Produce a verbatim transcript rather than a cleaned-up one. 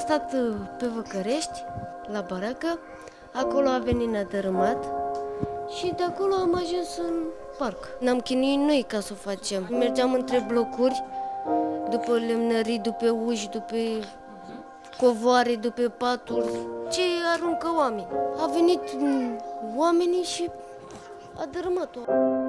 stat pe Văcărești, la baracă, acolo a venit, ne-a dărâmat și de acolo am ajuns în parc. Ne-am chinuit noi ca să o facem. Mergeam între blocuri, după lemnării, după uși, după covoare, după paturi, ce aruncă oameni. A venit oamenii și a dărâmat-o.